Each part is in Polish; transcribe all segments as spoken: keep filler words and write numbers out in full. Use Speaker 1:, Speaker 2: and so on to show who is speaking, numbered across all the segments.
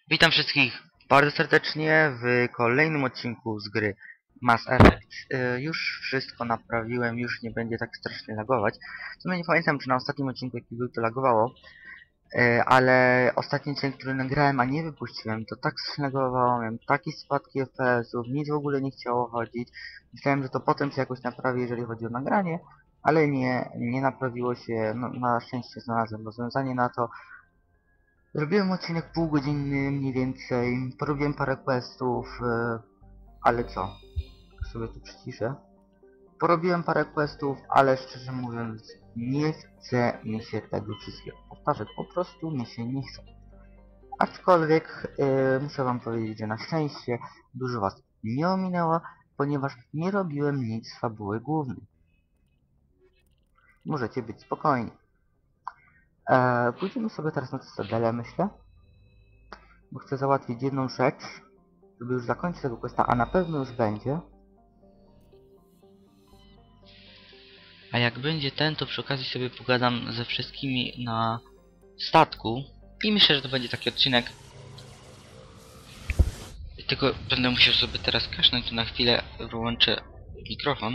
Speaker 1: Witam wszystkich bardzo serdecznie w kolejnym odcinku z gry Mass Effect. Y, już wszystko naprawiłem, już nie będzie tak strasznie lagować. W sumie nie pamiętam, czy na ostatnim odcinku jaki był to lagowało, y, ale ostatni odcinek, który nagrałem, a nie wypuściłem, to tak lagowało, miałem takie spadki F P S-ów, nic w ogóle nie chciało chodzić. Myślałem, że to potem się jakoś naprawi, jeżeli chodzi o nagranie, ale nie, nie naprawiło się. No, na szczęście znalazłem rozwiązanie na to. Zrobiłem odcinek półgodzinny mniej więcej, porobiłem parę questów, yy, ale co? Sobie tu przyciszę. Porobiłem parę questów, ale szczerze mówiąc nie chce mi się tego wszystkiego powtarzać, po prostu mi się nie chce. Aczkolwiek yy, muszę wam powiedzieć, że na szczęście dużo was nie ominęło, ponieważ nie robiłem nic z fabuły głównej. Możecie być spokojni. Eee, pójdziemy sobie teraz na Cytadelę, myślę, bo chcę załatwić jedną rzecz, żeby już zakończyć tego questa, a na pewno już będzie. A jak będzie ten, to przy okazji sobie pogadam ze wszystkimi na statku. I myślę, że to będzie taki odcinek. Tylko będę musiał sobie teraz kasznąć, to na chwilę wyłączę mikrofon.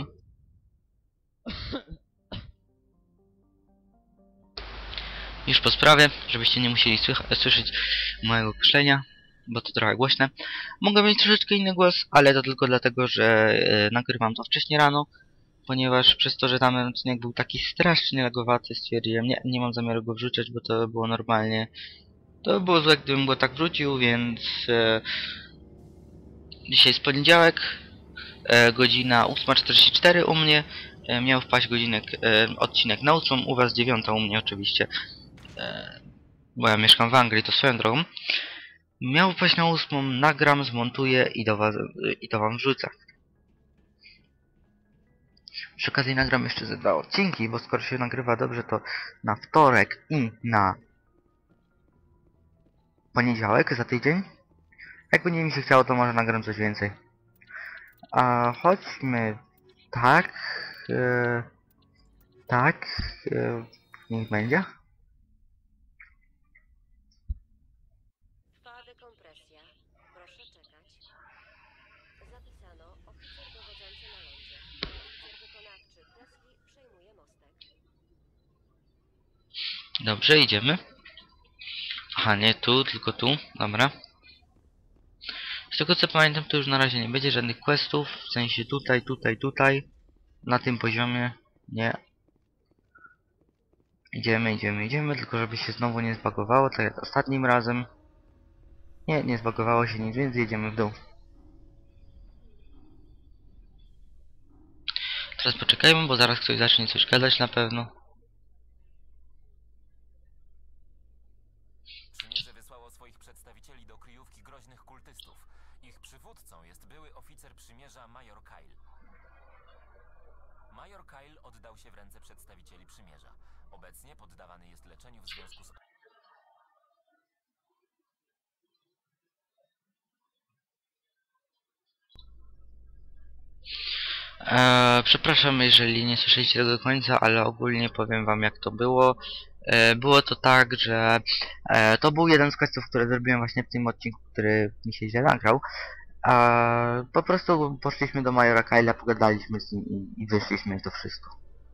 Speaker 1: Już po sprawie, żebyście nie musieli słyszeć mojego kaszlenia, bo to trochę głośne. Mogę mieć troszeczkę inny głos, ale to tylko dlatego, że yy, nagrywam to wcześniej rano. Ponieważ przez to, że tamten odcinek był taki strasznie lagowaty, stwierdziłem, nie, nie mam zamiaru go wrzucać, bo to było normalnie. To by było złe, gdybym go tak wrócił, więc e, dzisiaj jest poniedziałek, e, godzina ósma czterdzieści cztery u mnie. E, miał wpaść godzinek, e, odcinek na ósmą, u was dziewiąta u mnie oczywiście. E, bo ja mieszkam w Anglii, to swoją drogą. Miał wpaść na ósmą, nagram, zmontuję i do was, i to wam wrzucę. Przy okazji nagram jeszcze ze dwa odcinki, bo skoro się nagrywa dobrze, to na wtorek i na poniedziałek za tydzień. Jakby nie mi się chciało, to może nagram coś więcej. A chodźmy tak, e, tak, e, niech będzie.
Speaker 2: Trwa dekompresja. Proszę czekać. Zapisano oficer dowodzący na lądzie. Oficer wykonawczy Presley przejmuje mostek.
Speaker 1: Dobrze, idziemy. Aha, nie tu, tylko tu, dobra. Z tego co pamiętam, to już na razie nie będzie żadnych questów, w sensie tutaj, tutaj, tutaj. Na tym poziomie, nie. Idziemy, idziemy, idziemy, tylko żeby się znowu nie zbagowało, tak jak ostatnim razem. Nie, nie zbagowało się nic, więc jedziemy w dół. Teraz poczekajmy, bo zaraz ktoś zacznie coś gadać na pewno.
Speaker 3: Przymierze wysłało swoich przedstawicieli do kryjówki groźnych kultystów. Ich przywódcą jest były oficer przymierza Major Kyle. Major Kyle oddał się w ręce przedstawicieli przymierza. Obecnie poddawany jest leczeniu w związku z...
Speaker 1: Eee, przepraszam, jeżeli nie słyszeliście tego do końca, ale ogólnie powiem wam jak to było. Eee, było to tak, że e, to był jeden z questów, które zrobiłem właśnie w tym odcinku, który mi się źle nagrał. Eee, po prostu poszliśmy do Majora Kyla, pogadaliśmy z nim i, i wyszliśmy to wszystko.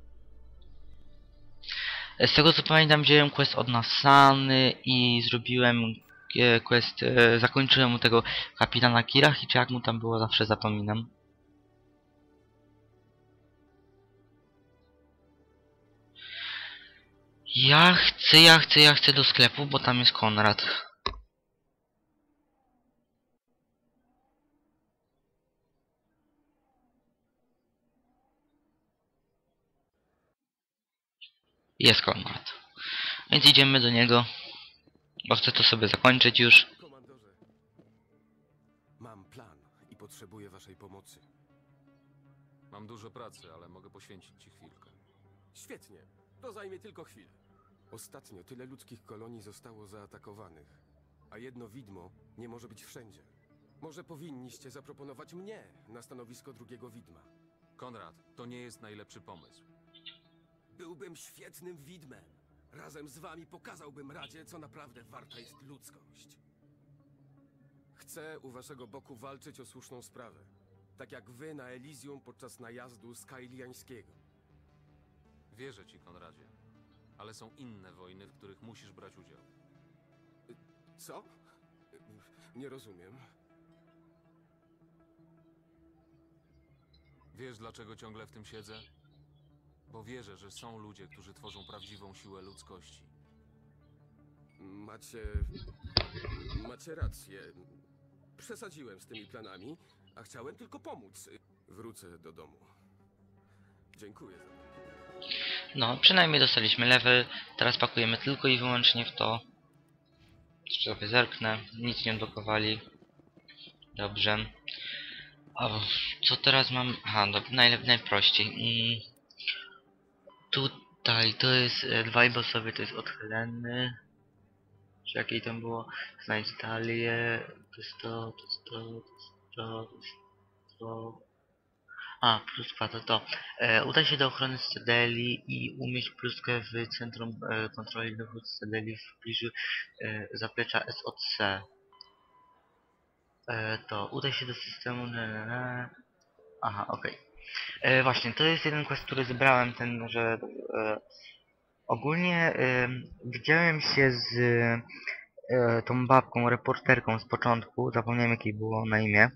Speaker 1: Z tego co pamiętam, wziąłem quest od Nasany i zrobiłem e, quest, e, zakończyłem u tego kapitana Kirahi, czy jak mu tam było, zawsze zapominam. Ja chcę, ja chcę, ja chcę do sklepu, bo tam jest Konrad. Jest Konrad. Więc idziemy do niego, bo chcę to sobie zakończyć już.
Speaker 4: Komandorze, mam plan i potrzebuję waszej pomocy.
Speaker 5: Mam dużo pracy, ale mogę poświęcić ci chwilkę.
Speaker 4: Świetnie, to zajmie tylko chwilę. Ostatnio tyle ludzkich kolonii zostało zaatakowanych, a jedno widmo nie może być wszędzie. Może powinniście zaproponować mnie na stanowisko drugiego widma.
Speaker 5: Konrad, to nie jest najlepszy pomysł.
Speaker 4: Byłbym świetnym widmem. Razem z wami pokazałbym Radzie, co naprawdę warta jest ludzkość. Chcę u waszego boku walczyć o słuszną sprawę. Tak jak wy na Elysium podczas najazdu Skyliańskiego.
Speaker 5: Wierzę ci, Konradzie. Ale są inne wojny, w których musisz brać udział.
Speaker 4: Co? Nie rozumiem.
Speaker 5: Wiesz, dlaczego ciągle w tym siedzę? Bo wierzę, że są ludzie, którzy tworzą prawdziwą siłę ludzkości.
Speaker 4: Macie... Macie rację. Przesadziłem z tymi planami, a chciałem tylko pomóc. Wrócę do domu. Dziękuję za to.
Speaker 1: No, przynajmniej dostaliśmy level. Teraz pakujemy tylko i wyłącznie w to. Jeszcze sobie zerknę. Nic nie odblokowali. Dobrze. O, co teraz mam? Aha, do, najlep, najprościej. Mm. Tutaj to jest e, dwaj bossowie, to jest odchyleny. Czy jakiej tam było? Znajdź talię. To jest to, to jest to, to jest to, to jest to. A, pluska to to. E, udaj się do ochrony Citadeli i umieść pluskę w centrum e, kontroli dowód Citadeli w pobliżu e, zaplecza S O C. E, to, udaj się do systemu... Na, na, na. Aha, okej. Okay. Właśnie, to jest jeden quest, który zebrałem, ten, że... E, ogólnie e, widziałem się z e, tą babką, reporterką z początku, zapomniałem jakiej było na imię.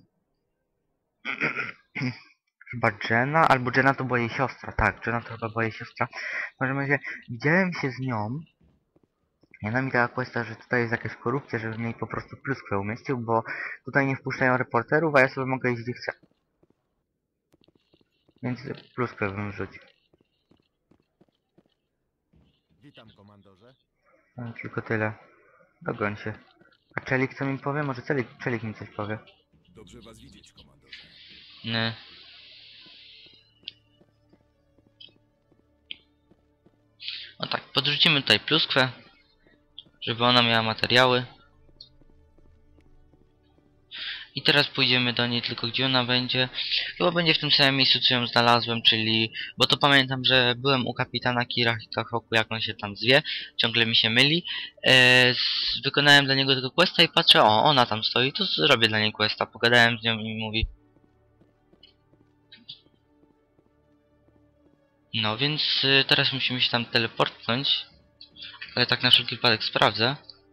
Speaker 1: Chyba Jenna, albo Jenna to była jej siostra, tak, Jenna to chyba była jej siostra. W każdym razie widziałem się z nią. I ona mi dała questa, że tutaj jest jakaś korupcja, żebym jej po prostu pluskwę umieścił, bo tutaj nie wpuszczają reporterów, a ja sobie mogę iść gdzie chcę. Więc pluskwę bym rzucił.
Speaker 6: Witam, komandorze.
Speaker 1: No, tylko tyle. Dogoń się. A Czelik co mi powie? Może Czelik, Czelik mi coś powie.
Speaker 6: Dobrze was widzieć, komandorze.
Speaker 1: Nie. No tak, podrzucimy tutaj pluskwę, żeby ona miała materiały. I teraz pójdziemy do niej, tylko gdzie ona będzie? Chyba będzie w tym samym miejscu, co ją znalazłem, czyli... Bo to pamiętam, że byłem u kapitana Kirahitohoku, jak on się tam zwie. Ciągle mi się myli. Eee, z... Wykonałem dla niego tego questa i patrzę, o, ona tam stoi, to zrobię dla niej questa. Pogadałem z nią i mówi... No więc y, teraz musimy się tam teleportnąć. Ale tak na wszelki wypadek sprawdzę.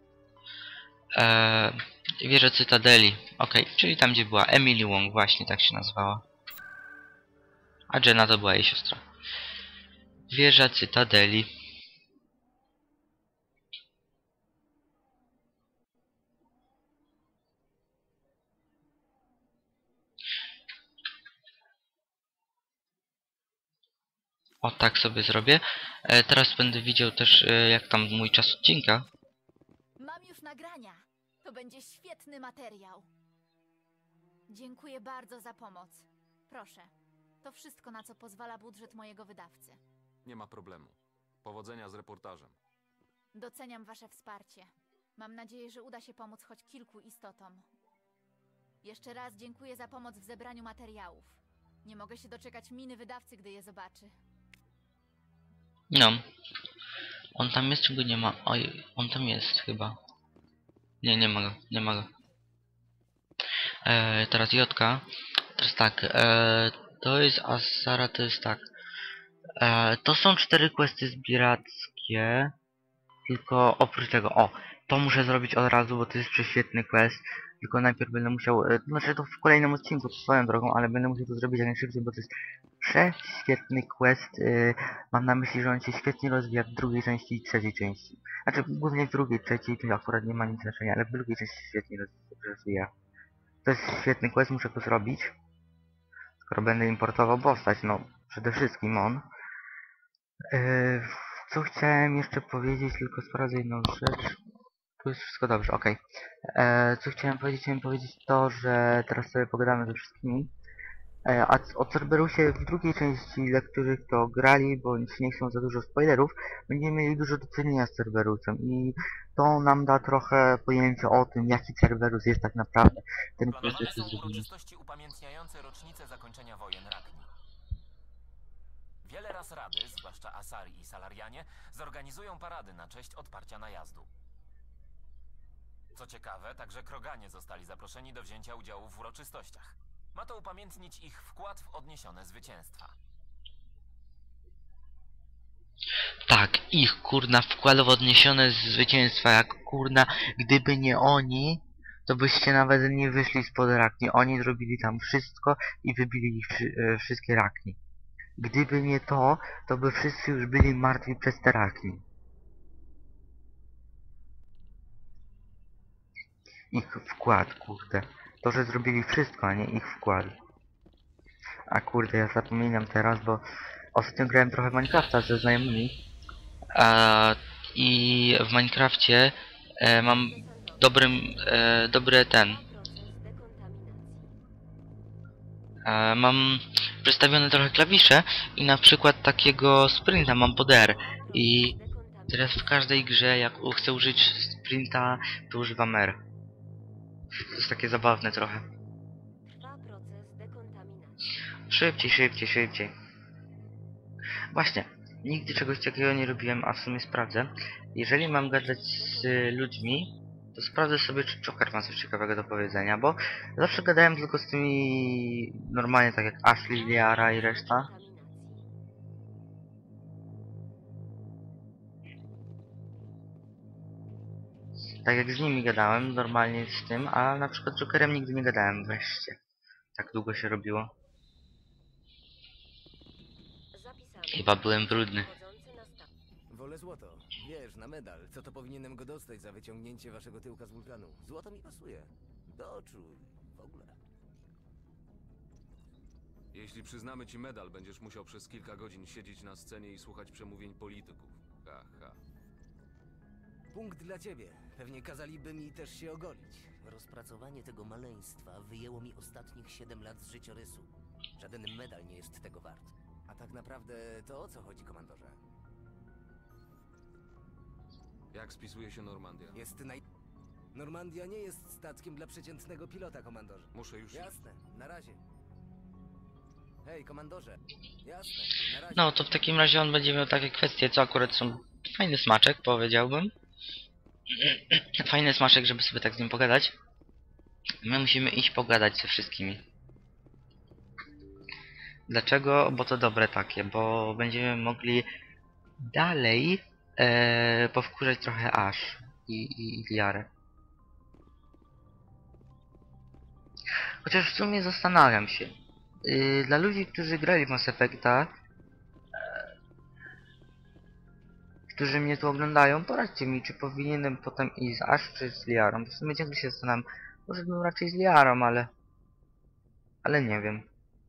Speaker 1: Eee, wieża Cytadeli. Okej, okay, czyli tam gdzie była Emily Wong, właśnie tak się nazywała. A Jenna to była jej siostra. Wieża Cytadeli. O, tak sobie zrobię. E, teraz będę widział też e, jak tam mój czas odcinka.
Speaker 7: Mam już nagrania. To będzie świetny materiał. Dziękuję bardzo za pomoc. Proszę. To wszystko, na co pozwala budżet mojego wydawcy.
Speaker 5: Nie ma problemu. Powodzenia z reportażem.
Speaker 7: Doceniam wasze wsparcie. Mam nadzieję, że uda się pomóc choć kilku istotom. Jeszcze raz dziękuję za pomoc w zebraniu materiałów. Nie mogę się doczekać miny wydawcy, gdy je zobaczy.
Speaker 1: No. On tam jest, czy go nie ma? Oj, on tam jest chyba. Nie, nie ma go, nie ma go. E, teraz Jotka. Teraz tak, e, to jest Asara, to jest tak. E, to są cztery questy zbierackie. Tylko oprócz tego, o, to muszę zrobić od razu, bo to jest prześwietny quest. Tylko najpierw będę musiał, e, znaczy to w kolejnym odcinku, to swoją drogą, ale będę musiał to zrobić jak najszybciej, bo to jest prześwietny quest. E, mam na myśli, że on się świetnie rozwija w drugiej części i trzeciej części. Znaczy, głównie w drugiej, trzeciej, to akurat nie ma nic znaczenia, ale w drugiej części się świetnie rozwija. To jest świetny quest, muszę go zrobić. Skoro będę importował postać, no przede wszystkim on. Yy, co chciałem jeszcze powiedzieć, tylko sprawdzę jedną rzecz. Tu jest wszystko dobrze, ok. Yy, co chciałem powiedzieć, chciałem powiedzieć to, że teraz sobie pogadamy ze wszystkimi. Yy, a o Cerberusie w drugiej części, dla których to grali, bo nie chcą za dużo spoilerów, będziemy mieli dużo do czynienia z Cerberusem i to nam da trochę pojęcia o tym, jaki Cerberus jest tak naprawdę. Ten
Speaker 3: Planowane są uroczystości upamiętniające rocznicę zakończenia wojen Rakni. Wiele raz rady, zwłaszcza Asari i Salarianie, zorganizują parady na cześć odparcia najazdu. Co ciekawe, także Kroganie zostali zaproszeni do wzięcia udziału w uroczystościach. Ma to upamiętnić ich wkład w odniesione zwycięstwa.
Speaker 1: Tak, ich kurna wkład w odniesione zwycięstwa, jak kurna, gdyby nie oni, to byście nawet nie wyszli spod Rakni. Oni zrobili tam wszystko i wybili ich wszy e, wszystkie Rakni. Gdyby nie to, to by wszyscy już byli martwi przez te Rakni. Ich wkład, kurde. To, że zrobili wszystko, a nie ich wkład. A kurde, ja zapominam teraz, bo ostatnio grałem trochę w Minecrafta ze znajomymi. A, I w Minecrafcie e, mam dobrym, e, dobry ten. E, mam przestawione trochę klawisze i na przykład takiego sprinta mam pod R. I teraz w każdej grze, jak chcę użyć sprinta, to używam R. To jest takie zabawne trochę.
Speaker 2: Trwa proces dekontaminacji.
Speaker 1: Szybciej, szybciej, szybciej. Właśnie, nigdy czegoś takiego nie robiłem, a w sumie sprawdzę. Jeżeli mam gadać z y, ludźmi, to sprawdzę sobie, czy Joker ma coś ciekawego do powiedzenia, bo zawsze gadałem tylko z tymi normalnie, tak jak Ashley, Liara i reszta. Tak jak z nimi gadałem, normalnie z tym, a na przykład z Jokerem nigdy nie gadałem wreszcie. Tak długo się robiło. Chyba byłem brudny.
Speaker 6: Wolę złoto. Wiesz, na medal. Co to powinienem go dostać za wyciągnięcie waszego tyłka z wulkanu? Złoto mi pasuje. Do oczu i w ogóle.
Speaker 5: Jeśli przyznamy ci medal, będziesz musiał przez kilka godzin siedzieć na scenie i słuchać przemówień polityków. Ha, ha.
Speaker 6: Punkt dla ciebie. Pewnie kazaliby mi też się ogolić. Rozpracowanie tego maleństwa wyjęło mi ostatnich siedem lat z życiorysu. Żaden medal nie jest tego wart. A tak naprawdę to o co chodzi, komandorze?
Speaker 5: Jak spisuje się Normandia?
Speaker 6: Jest naj... Normandia nie jest statkiem dla przeciętnego pilota, komandorze.
Speaker 5: Muszę już...
Speaker 6: Jasne, na razie. Hej, komandorze. Jasne, na razie.
Speaker 1: No to w takim razie on będzie miał takie kwestie, co akurat są fajny smaczek, powiedziałbym. Fajny smaczek, żeby sobie tak z nim pogadać. My musimy iść pogadać ze wszystkimi. Dlaczego? Bo to dobre takie, bo będziemy mogli dalej e, powkurzać trochę Ash i, i, i Liarę. Chociaż w sumie zastanawiam się. Yy, dla ludzi, którzy grali w Mass Effecta, e, którzy mnie tu oglądają, poradźcie mi, czy powinienem potem iść z Ash czy z Liarą. W sumie ciągle się zastanawiam, może bym raczej z Liarą, ale... Ale nie wiem.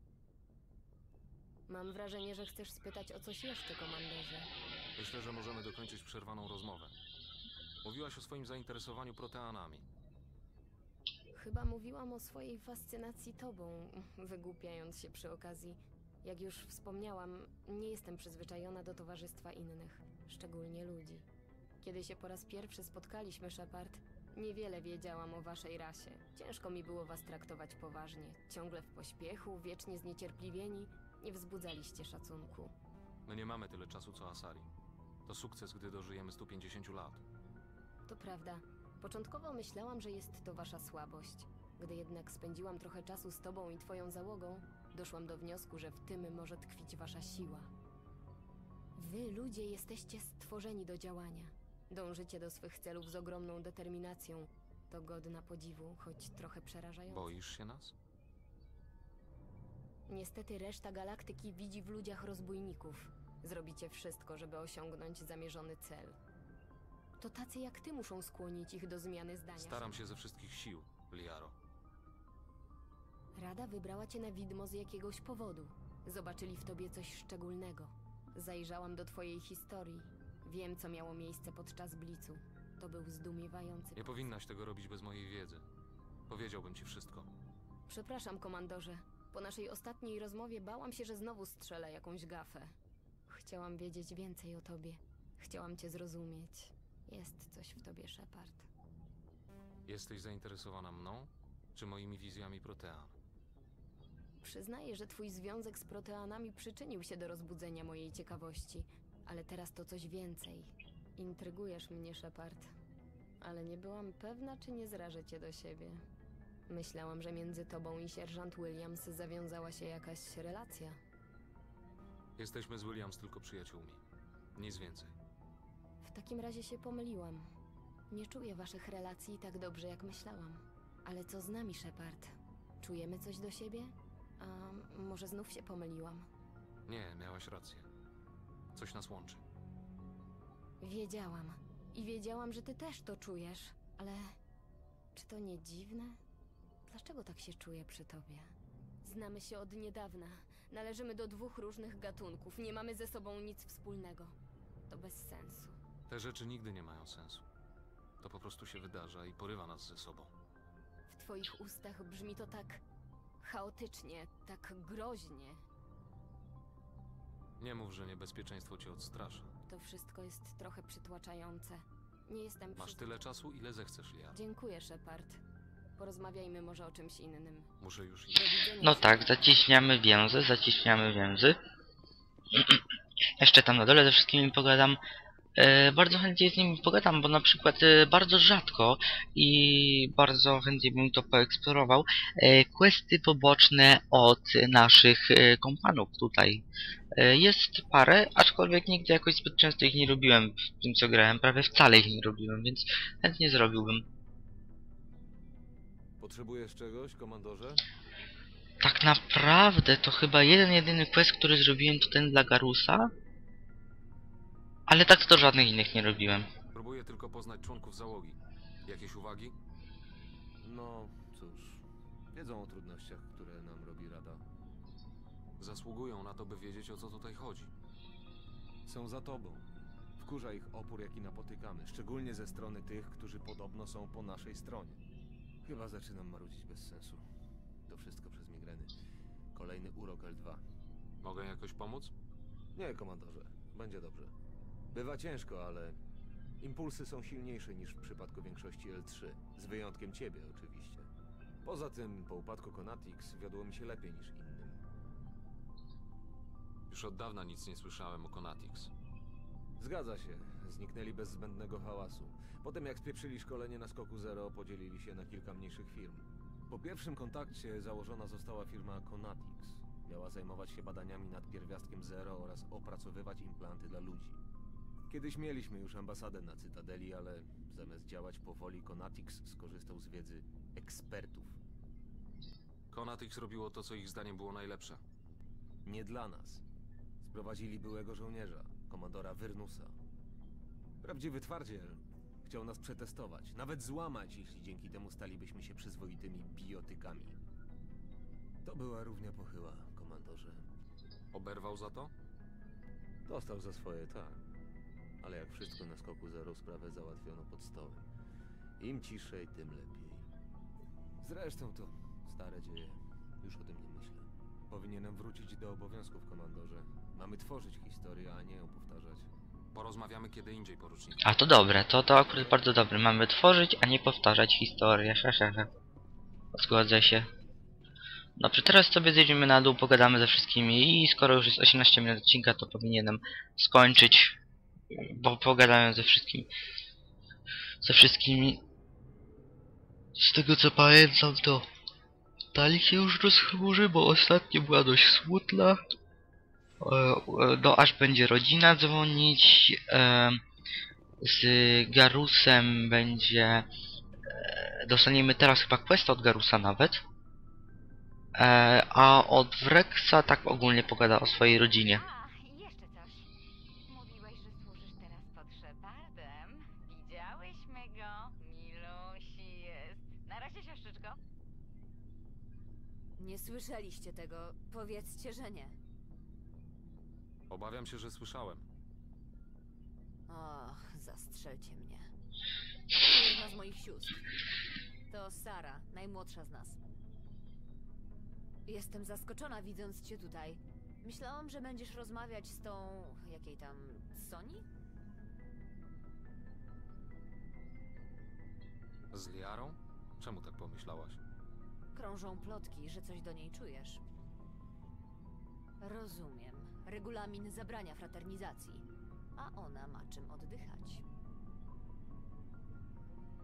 Speaker 2: Mam wrażenie, że chcesz spytać o coś jeszcze, komandorze.
Speaker 5: Myślę, że możemy dokończyć przerwaną rozmowę. Mówiłaś o swoim zainteresowaniu proteanami.
Speaker 2: Chyba mówiłam o swojej fascynacji tobą, wygłupiając się przy okazji. Jak już wspomniałam, nie jestem przyzwyczajona do towarzystwa innych, szczególnie ludzi. Kiedy się po raz pierwszy spotkaliśmy, Shepard, niewiele wiedziałam o waszej rasie. Ciężko mi było was traktować poważnie. Ciągle w pośpiechu, wiecznie zniecierpliwieni, nie wzbudzaliście szacunku.
Speaker 5: My nie mamy tyle czasu co Asari. To sukces, gdy dożyjemy stu pięćdziesięciu lat.
Speaker 2: To prawda. Początkowo myślałam, że jest to wasza słabość. Gdy jednak spędziłam trochę czasu z tobą i twoją załogą, doszłam do wniosku, że w tym może tkwić wasza siła. Wy, ludzie, jesteście stworzeni do działania. Dążycie do swych celów z ogromną determinacją. To godna podziwu, choć trochę przerażające.
Speaker 5: Boisz się nas?
Speaker 2: Niestety reszta galaktyki widzi w ludziach rozbójników. Zrobicie wszystko, żeby osiągnąć zamierzony cel. To tacy jak ty muszą skłonić ich do zmiany zdania.
Speaker 5: Staram się ze wszystkich sił, Liaro.
Speaker 2: Rada wybrała cię na widmo z jakiegoś powodu. Zobaczyli w tobie coś szczególnego. Zajrzałam do twojej historii. Wiem, co miało miejsce podczas Blicu. To był zdumiewający...
Speaker 5: Nie powinnaś tego robić bez mojej wiedzy. Powiedziałbym ci wszystko.
Speaker 2: Przepraszam, komandorze. Po naszej ostatniej rozmowie bałam się, że znowu strzelę jakąś gafę. Chciałam wiedzieć więcej o tobie. Chciałam cię zrozumieć. Jest coś w tobie, Shepard.
Speaker 5: Jesteś zainteresowana mną, czy moimi wizjami protean?
Speaker 2: Przyznaję, że twój związek z proteanami przyczynił się do rozbudzenia mojej ciekawości, ale teraz to coś więcej. Intrygujesz mnie, Shepard. ale nie byłam pewna, czy nie zrażę cię do siebie. Myślałam, że między tobą i sierżant Williams zawiązała się jakaś relacja.
Speaker 5: Jesteśmy z Williams tylko przyjaciółmi. Nic więcej.
Speaker 2: W takim razie się pomyliłam. Nie czuję waszych relacji tak dobrze, jak myślałam. Ale co z nami, Shepard? Czujemy coś do siebie? A może znów się pomyliłam?
Speaker 5: Nie, miałaś rację. Coś nas łączy.
Speaker 2: Wiedziałam. I wiedziałam, że ty też to czujesz. Ale czy to nie dziwne? Dlaczego tak się czuję przy tobie? Znamy się od niedawna. Należymy do dwóch różnych gatunków. Nie mamy ze sobą nic wspólnego. To bez sensu.
Speaker 5: Te rzeczy nigdy nie mają sensu. To po prostu się wydarza i porywa nas ze sobą.
Speaker 2: W twoich ustach brzmi to tak chaotycznie, tak groźnie.
Speaker 5: Nie mów, że niebezpieczeństwo cię odstrasza.
Speaker 2: To wszystko jest trochę przytłaczające. Nie jestem
Speaker 5: Masz
Speaker 2: przyzwy-
Speaker 5: tyle czasu, ile zechcesz, Liara.
Speaker 2: Dziękuję, Shepard. Porozmawiajmy może o czymś innym.
Speaker 5: Muszę już
Speaker 2: Do
Speaker 5: iść.
Speaker 2: widzenia,
Speaker 1: No tak,
Speaker 2: Shepard.
Speaker 1: zaciśniamy więzy, zaciśniamy więzy. Jeszcze tam na dole ze wszystkimi pogadam. E, bardzo chętnie z nimi pogadam, bo na przykład e, bardzo rzadko i bardzo chętnie bym to poeksplorował e, questy poboczne od naszych e, kompanów tutaj. E, jest parę, aczkolwiek nigdy jakoś zbyt często ich nie robiłem w tym co grałem, prawie wcale ich nie robiłem, więc chętnie zrobiłbym.
Speaker 8: Potrzebujesz czegoś, komandorze?
Speaker 1: Tak naprawdę to chyba jeden jedyny quest, który zrobiłem, to ten dla Garusa. Ale tak to żadnych innych nie robiłem.
Speaker 5: Próbuję tylko poznać członków załogi. Jakieś uwagi?
Speaker 8: No, cóż. Wiedzą o trudnościach, które nam robi Rada.
Speaker 5: Zasługują na to, by wiedzieć, o co tutaj chodzi.
Speaker 8: Są za tobą. Wkurza ich opór, jaki napotykamy, szczególnie ze strony tych, którzy podobno są po naszej stronie. Chyba zaczynam marudzić bez sensu. To wszystko przez migreny. Kolejny urok L dwa.
Speaker 5: Mogę jakoś pomóc?
Speaker 8: Nie, komandorze. Będzie dobrze. Bywa ciężko, ale impulsy są silniejsze niż w przypadku większości L trzy. Z wyjątkiem ciebie, oczywiście. Poza tym, po upadku Konatix wiodło mi się lepiej niż innym.
Speaker 5: Już od dawna nic nie słyszałem o Konatix.
Speaker 8: Zgadza się. Zniknęli bez zbędnego hałasu. Potem jak spieprzyli szkolenie na Skoku Zero, podzielili się na kilka mniejszych firm. Po pierwszym kontakcie założona została firma Konatix. Miała zajmować się badaniami nad pierwiastkiem Zero oraz opracowywać implanty dla ludzi. Kiedyś mieliśmy już ambasadę na Cytadeli, ale zamiast działać powoli, Konatix skorzystał z wiedzy ekspertów.
Speaker 5: Konatix robiło to, co ich zdaniem było najlepsze.
Speaker 8: Nie dla nas. Sprowadzili byłego żołnierza, komandora Wyrnusa. Prawdziwy twardziel. Chciał nas przetestować, nawet złamać, jeśli dzięki temu stalibyśmy się przyzwoitymi biotykami. To była równia pochyła, komandorze.
Speaker 5: Oberwał za to?
Speaker 8: Dostał za swoje, tak. Ale jak wszystko na Skoku Zero, sprawę załatwiono pod stołem. Im ciszej, tym lepiej. Zresztą to stare dzieje. Już o tym nie myślę. Powinienem wrócić do obowiązków, komandorze. Mamy tworzyć historię, a nie ją powtarzać.
Speaker 5: Porozmawiamy kiedy indziej, poruczniku.
Speaker 1: A to dobre, to to akurat bardzo dobre. Mamy tworzyć, a nie powtarzać historię. He, he, he. Zgodzę się. Dobrze, teraz sobie zjedziemy na dół, pogadamy ze wszystkimi i skoro już jest osiemnaście minut odcinka, to powinienem skończyć, bo pogadałem ze wszystkimi. Ze wszystkimi. Z tego co pamiętam, to dali się już rozchmurzy, bo ostatnio była dość smutna. No aż będzie rodzina dzwonić. Z Garusem będzie... Dostaniemy teraz chyba quest od Garusa nawet. A od Wrexa tak ogólnie pogada o swojej rodzinie.
Speaker 9: A, i jeszcze coś. Mówiłeś, że służysz teraz pod Shepardem. Widziałyśmy go. Milusi jest. Na razie, siostrzyczko.
Speaker 10: Nie słyszeliście tego. Powiedzcie, że nie.
Speaker 5: Obawiam się, że słyszałem.
Speaker 10: Och, zastrzelcie mnie. To jedna z moich sióstr. To Sara, najmłodsza z nas. Jestem zaskoczona, widząc cię tutaj. Myślałam, że będziesz rozmawiać z tą... jakiej tam... Soni?
Speaker 5: Z Liarą? Czemu tak pomyślałaś?
Speaker 10: Krążą plotki, że coś do niej czujesz. Rozumiem. Regulamin zabrania fraternizacji, a ona ma czym oddychać.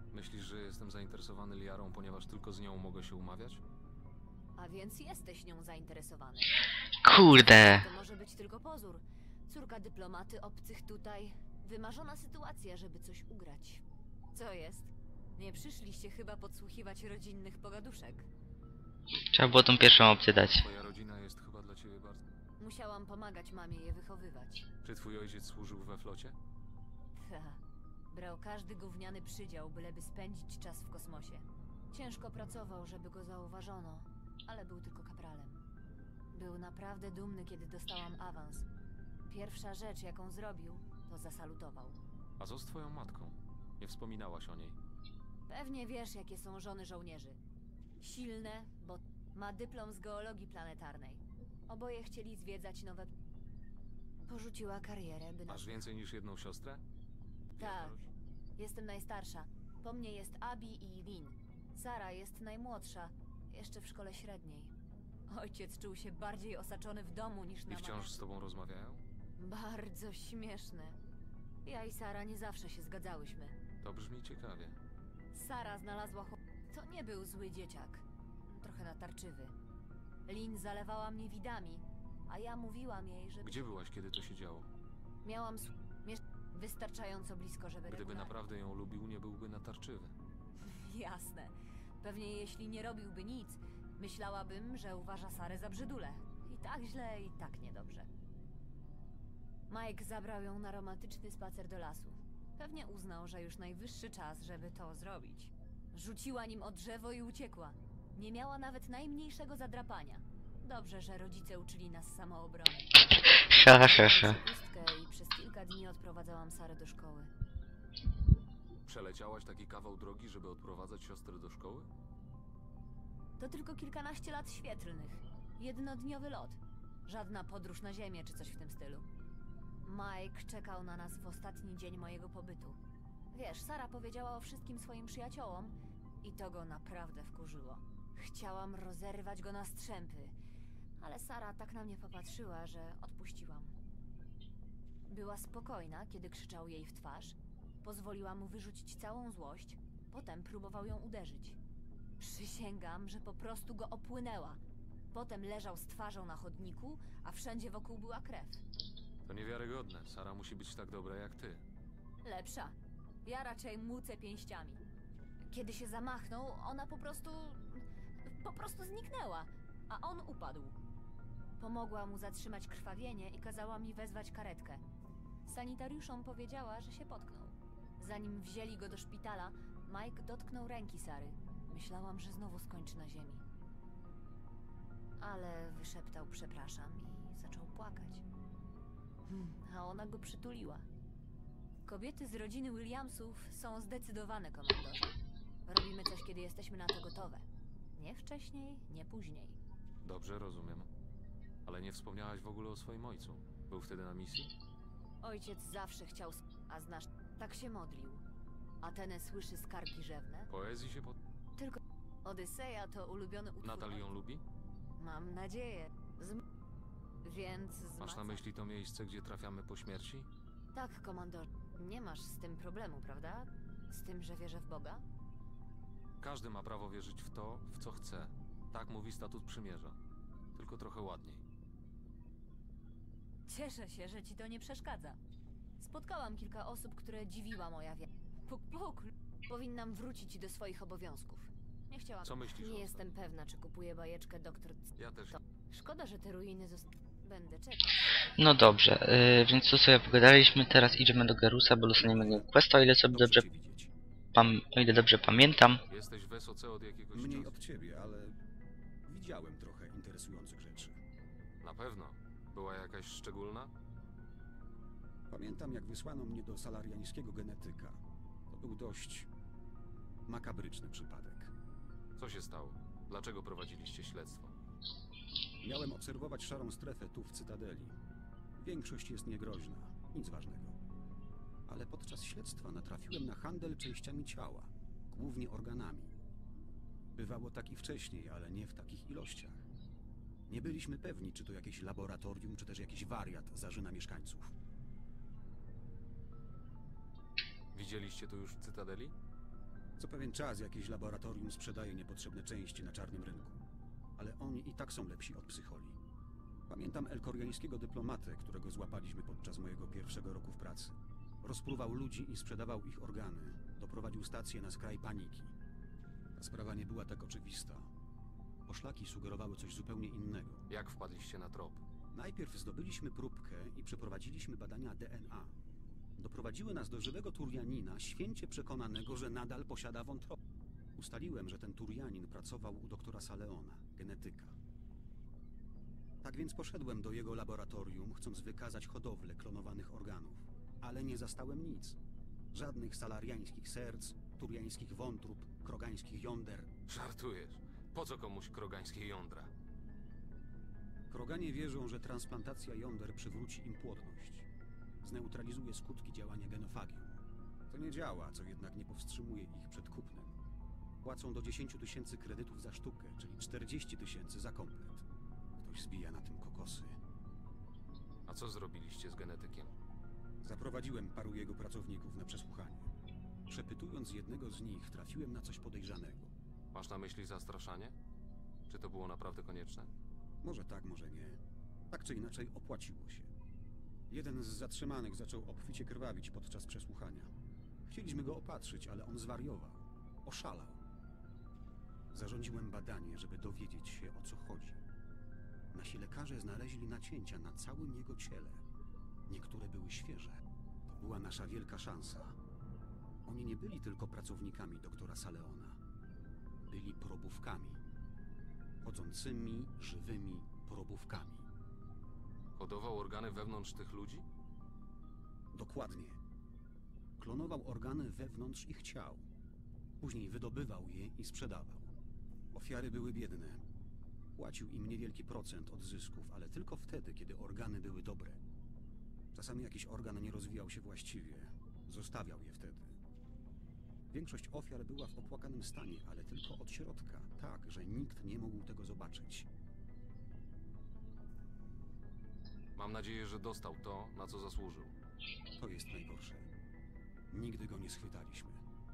Speaker 5: Myślisz, że jestem zainteresowany Liarą, ponieważ tylko z nią mogę się umawiać?
Speaker 10: A więc jesteś nią zainteresowany.
Speaker 1: Kurde!
Speaker 10: To może być tylko pozór. Córka dyplomaty obcych tutaj. Wymarzona sytuacja, żeby coś ugrać. Co jest? Nie przyszliście chyba podsłuchiwać rodzinnych pogaduszek.
Speaker 1: Trzeba było tą pierwszą opcję dać.
Speaker 5: Twoja rodzina jest chyba dla ciebie bardzo...
Speaker 10: Musiałam pomagać mamie je wychowywać.
Speaker 5: Czy twój ojciec służył we flocie?
Speaker 10: Ta. Brał każdy gówniany przydział, byleby spędzić czas w kosmosie. Ciężko pracował, żeby go zauważono, ale był tylko kapralem. Był naprawdę dumny, kiedy dostałam awans. Pierwsza rzecz, jaką zrobił, to zasalutował.
Speaker 5: A co z twoją matką? Nie wspominałaś o niej.
Speaker 10: Pewnie wiesz, jakie są żony żołnierzy. Silne, bo ma dyplom z geologii planetarnej. Oboje chcieli zwiedzać nowe... Porzuciła karierę, by...
Speaker 5: Masz więcej niż jedną siostrę?
Speaker 10: Tak. Jestem najstarsza. Po mnie jest Abi i Lin. Sara jest najmłodsza. Jeszcze w szkole średniej. Ojciec czuł się bardziej osaczony w domu niż na...
Speaker 5: I wciąż z tobą rozmawiają?
Speaker 10: Bardzo śmieszne. Ja i Sara nie zawsze się zgadzałyśmy.
Speaker 5: To brzmi ciekawie.
Speaker 10: Sara znalazła chłop... To nie był zły dzieciak. Trochę natarczywy. Lin zalewała mnie widami, a ja mówiłam jej, że...
Speaker 5: Gdzie byłaś, kiedy to się działo?
Speaker 10: Miałam... s- Miesz... Wystarczająco blisko, żeby...
Speaker 5: Gdyby
Speaker 10: regularnie-
Speaker 5: naprawdę ją lubił, nie byłby natarczywy.
Speaker 10: Jasne. Pewnie jeśli nie robiłby nic, myślałabym, że uważa Sarę za brzydulę. I tak źle, i tak niedobrze. Mike zabrał ją na romantyczny spacer do lasu. Pewnie uznał, że już najwyższy czas, żeby to zrobić. Rzuciła nim o drzewo i uciekła. Nie miała nawet najmniejszego zadrapania. Dobrze, że rodzice uczyli nas samoobrony.
Speaker 1: Ha, ha, ha.
Speaker 10: Przepustkę i przez kilka dni odprowadzałam Sarę do szkoły.
Speaker 5: Przeleciałaś taki kawał drogi, żeby odprowadzać siostrę do szkoły?
Speaker 10: To tylko kilkanaście lat świetlnych. Jednodniowy lot. Żadna podróż na ziemię czy coś w tym stylu. Mike czekał na nas w ostatni dzień mojego pobytu. Wiesz, Sara powiedziała o wszystkim swoim przyjaciołom i to go naprawdę wkurzyło. Chciałam rozerwać go na strzępy, ale Sara tak na mnie popatrzyła, że odpuściłam. Była spokojna, kiedy krzyczał jej w twarz. Pozwoliła mu wyrzucić całą złość, potem próbował ją uderzyć. Przysięgam, że po prostu go opłynęła. Potem leżał z twarzą na chodniku, a wszędzie wokół była krew.
Speaker 5: To niewiarygodne. Sara musi być tak dobra jak ty.
Speaker 10: Lepsza. Ja raczej mucę pięściami. Kiedy się zamachnął, ona po prostu... po prostu zniknęła, a on upadł. Pomogła mu zatrzymać krwawienie i kazała mi wezwać karetkę. Sanitariuszom powiedziała, że się potknął. Zanim wzięli go do szpitala, Mike dotknął ręki Sary. Myślałam, że znowu skończy na ziemi. Ale wyszeptał przepraszam i zaczął płakać. Hmm, a ona go przytuliła. Kobiety z rodziny Williamsów są zdecydowane, komandorze. Robimy coś, kiedy jesteśmy na to gotowe. Nie wcześniej, nie później.
Speaker 5: Dobrze, rozumiem. Ale nie wspomniałaś w ogóle o swoim ojcu. Był wtedy na misji?
Speaker 10: Ojciec zawsze chciał, sp- a znasz, tak się modlił. Atenę słyszy skargi rzewne.
Speaker 5: Poezji się pod...
Speaker 10: Tylko Odyseja to ulubiony utwór.
Speaker 5: Nadal ją lubi?
Speaker 10: Mam nadzieję. Z... Więc z
Speaker 5: Masz na myśli to miejsce, gdzie trafiamy po śmierci?
Speaker 10: Tak, komandor. Nie masz z tym problemu, prawda? Z tym, że wierzę w Boga?
Speaker 5: Każdy ma prawo wierzyć w to, w co chce. Tak mówi statut przymierza. Tylko trochę ładniej.
Speaker 10: Cieszę się, że ci to nie przeszkadza. Spotkałam kilka osób, które dziwiła moja wiara. Puk, puk. Powinnam wrócić do swoich obowiązków. Nie chciałam...
Speaker 5: Co myślisz o
Speaker 10: Nie
Speaker 5: tym?
Speaker 10: jestem pewna, czy kupuję bajeczkę doktor...
Speaker 5: Ja też.
Speaker 10: To... Szkoda, że te ruiny zostały... Będę czekać.
Speaker 1: No dobrze, yy, więc tu sobie pogadaliśmy, teraz idziemy do Gerusa, bo dostaniemy jego questa, o ile sobie dobrze, pam o ile dobrze pamiętam.
Speaker 5: Jesteś w S O C od jakiegoś
Speaker 11: Mniej
Speaker 5: czasu?
Speaker 11: od ciebie, ale widziałem trochę interesujących rzeczy.
Speaker 5: Na pewno. Była jakaś szczególna?
Speaker 11: Pamiętam, jak wysłano mnie do salariańskiego genetyka. To był dość makabryczny przypadek.
Speaker 5: Co się stało? Dlaczego prowadziliście śledztwo?
Speaker 11: Miałem obserwować szarą strefę tu w Cytadeli. Większość jest niegroźna, nic ważnego. Ale podczas śledztwa natrafiłem na handel częściami ciała, głównie organami. Bywało tak i wcześniej, ale nie w takich ilościach. Nie byliśmy pewni, czy to jakieś laboratorium, czy też jakiś wariat zarzyna Co pewien czas jakieś laboratorium sprzedaje niepotrzebne części na czarnym rynku. Ale oni i tak są lepsi od psycholi. Pamiętam elkoriańskiego dyplomatę, którego złapaliśmy podczas mojego pierwszego roku w pracy. Rozpruwał ludzi i sprzedawał ich organy. Doprowadził stację na skraj paniki. Ta sprawa nie była tak oczywista. Poszlaki sugerowały coś zupełnie innego.
Speaker 5: Jak wpadliście na trop?
Speaker 11: Najpierw zdobyliśmy próbkę i przeprowadziliśmy badania D N A. Doprowadziły nas do żywego Turianina, święcie przekonanego, że nadal posiada wątrobę. Ustaliłem, że ten Turianin pracował u doktora Saleona, genetyka. Tak więc poszedłem do jego laboratorium, chcąc wykazać hodowlę klonowanych organów. Ale nie zastałem nic. Żadnych salariańskich serc, turiańskich wątrób, krogańskich jąder.
Speaker 5: Żartujesz. Po co komuś krogańskie jądra?
Speaker 11: Kroganie wierzą, że transplantacja jąder przywróci im płodność. Zneutralizuje skutki działania genofagium. To nie działa, co jednak nie powstrzymuje ich przed kupnem. Płacą do dziesięciu tysięcy kredytów za sztukę, czyli czterdzieści tysięcy za komplet. Ktoś zbija na tym kokosy.
Speaker 5: A co zrobiliście z genetykiem?
Speaker 11: Zaprowadziłem paru jego pracowników na przesłuchanie. Przepytując jednego z nich, trafiłem na coś podejrzanego.
Speaker 5: Masz na myśli zastraszanie? Czy to było naprawdę konieczne?
Speaker 11: Może tak, może nie. Tak czy inaczej opłaciło się. Jeden z zatrzymanych zaczął obficie krwawić podczas przesłuchania. Chcieliśmy go opatrzyć, ale on zwariował. Oszalał. Zarządziłem badanie, żeby dowiedzieć się, o co chodzi. Nasi lekarze znaleźli nacięcia na całym jego ciele. Niektóre były świeże. To była nasza wielka szansa. Oni nie byli tylko pracownikami doktora Saleona. Byli probówkami. Chodzącymi, żywymi probówkami.
Speaker 5: Hodował organy wewnątrz tych ludzi?
Speaker 11: Dokładnie. Klonował organy wewnątrz ich ciał. Później wydobywał je i sprzedawał. Ofiary były biedne. Płacił im niewielki procent od zysków, ale tylko wtedy, kiedy organy były dobre. Czasami jakiś organ nie rozwijał się właściwie. Zostawiał je wtedy. Większość ofiar była w opłakanym stanie, ale tylko od środka, tak, że nikt nie mógł tego zobaczyć.
Speaker 5: Mam nadzieję, że dostał to, na co zasłużył.
Speaker 11: To jest najgorsze. Nigdy go nie schwytaliśmy.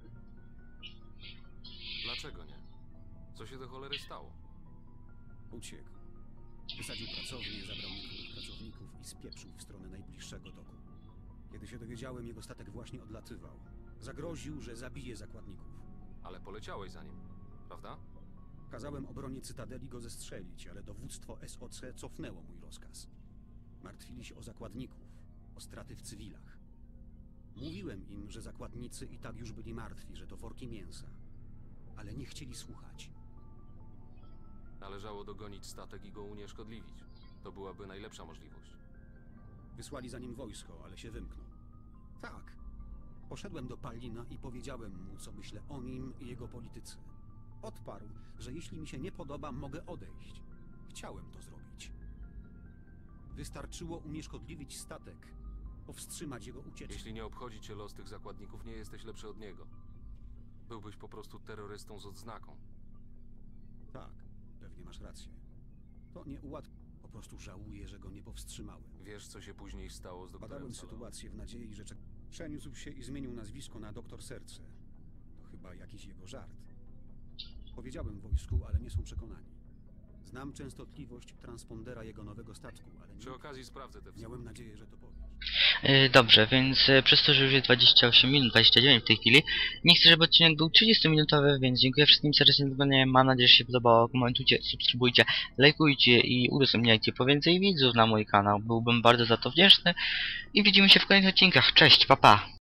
Speaker 5: Dlaczego nie? Co się do cholery stało?
Speaker 11: Uciekł. Wysadził pracownię, zabrał niektórych pracowników i spieprzył w stronę najbliższego doku. Kiedy się dowiedziałem, jego statek właśnie odlatywał. Zagroził, że zabije zakładników.
Speaker 5: Ale poleciałeś za nim, prawda?
Speaker 11: Kazałem obronie Cytadeli go zestrzelić, ale dowództwo S O C cofnęło mój rozkaz. Martwili się o zakładników, o straty w cywilach. Mówiłem im, że zakładnicy i tak już byli martwi, że to worki mięsa. Ale nie chcieli słuchać.
Speaker 5: Należało dogonić statek i go unieszkodliwić. To byłaby najlepsza możliwość.
Speaker 11: Wysłali za nim wojsko, ale się wymknął. Tak. Poszedłem do Pallina i powiedziałem mu, co myślę o nim i jego polityce. Odparł, że jeśli mi się nie podoba, mogę odejść. Chciałem to zrobić. Wystarczyło unieszkodliwić statek, powstrzymać jego ucieczkę.
Speaker 5: Jeśli nie obchodzi cię los tych zakładników, nie jesteś lepszy od niego. Byłbyś po prostu terrorystą z odznaką.
Speaker 11: Tak, pewnie masz rację. To nie ułatwi. Po prostu żałuję, że go nie powstrzymałem.
Speaker 5: Wiesz, co się później stało z doktorem
Speaker 11: Badałem
Speaker 5: Salą?
Speaker 11: sytuację w nadziei, że czek... przeniósł się i zmienił nazwisko na doktor Serce. To chyba jakiś jego żart. Powiedziałem wojsku, ale nie są przekonani. Znam częstotliwość transpondera jego nowego statku, ale nie...
Speaker 5: Przy okazji sprawdzę te
Speaker 11: Miałem nadzieję, że to powiesz.
Speaker 1: Yy, dobrze, więc yy, przez to, że już jest dwadzieścia osiem minut, dwadzieścia dziewięć w tej chwili, nie chcę, żeby odcinek był trzydziestominutowy, więc dziękuję wszystkim serdecznie za oglądanie. Mam nadzieję, że się podobało. Komentujcie, subskrybujcie, lajkujcie i udostępniajcie po więcej widzów na mój kanał. Byłbym bardzo za to wdzięczny i widzimy się w kolejnych odcinkach. Cześć, pa pa!